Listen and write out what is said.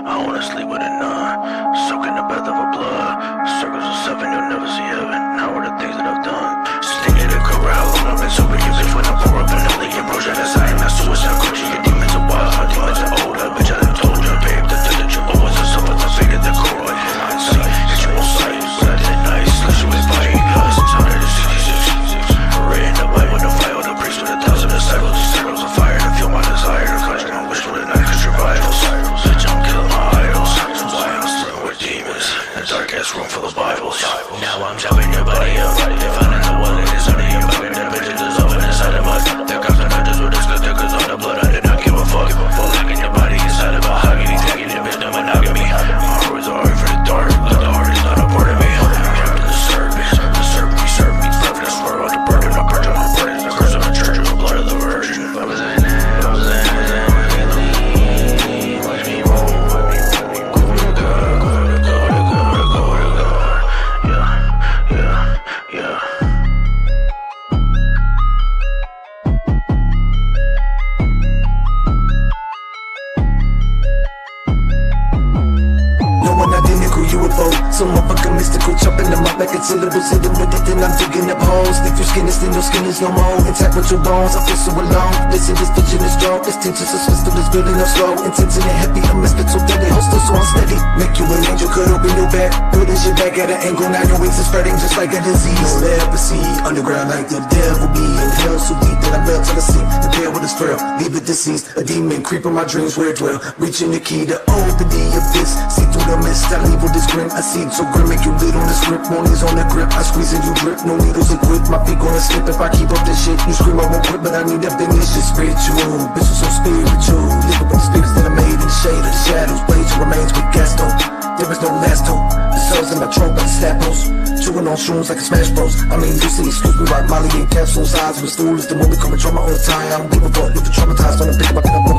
I wanna sleep with a nun, soak in the bath of a blood. Circles of 7, you'll never see heaven. Now are the things that I've done. Stinging the cover, how long I've been sober. Your bitch when I pour up in the league and project aside. And I suicide coach, your demons are wild, my demons are old. That bitch I done told you, babe, the death that you owe us. I suffer the fate of the core, like in hindsight. Hit you on sight, but I did nice. Slash you with fighting, 666. Read in the Bible, the fire, the priest with 1,000 disciples. The circles of fire to feel my desire. To conjure my wish for the night, cause you're vitals. Bitch, I'm killing my idols. Why I'm sleeping with demons in a dark ass room full of Bibles. Now I'm chopping your body up. They finding the wallet is under your bucket. That bitch is dissolving inside of us. They're cops and hunters with cause on the blood. I did not give a fuck. Locking your body inside of a hugging. Tagging your bitch, no monogamy. My heart was alright for the dark, but the heart is not a part of me. Captain the serpent, serve me, perfect. I swear on the burden, I purge on the burden. The curse of the church, the blood of the virgin. I was in it, watch me roll. Yeah. UFO, so motherfucking mystical, chopping them up like it's syllables, hitting with it, then I'm digging up holes. If your skin is thin, your skin is no more. Intact with your bones, I feel so alone. Listen, this vision is strong, this tension so twisted, this building up slow. Intense and heavy, I'm a spit so deadly, hostile so unsteady. Make you an angel, could open your back. Put your back at an angle, now your wings is spreading just like a disease. Leprosy, underground like the devil be. In hell so deep that I melt till I sink. The bear with his frail, leave it deceased. A demon creep on my dreams where it dwell. Reaching the key to open the abyss. See through the mist, I leave with this grin. I see it so grim, make you lit on this grip. Money's on the grip, I squeeze and you drip. No needles and grip, my feet gonna slip. If I keep up this shit, you scream I won't quit. But I need that business, shit spiritual. Bitch is so spiritual. Living with the spirits that I made in the shade of the shadows. Blades remains with Gaston. There is no last hope. The cells in my throat like snapples. Chewing on shrooms like a Smash Bros. I mean, you see, excuse me, like Molly and capsules. Eyes with stool is the moment, come control my own time. I don't give a fuck if you're traumatized, wanna pick up my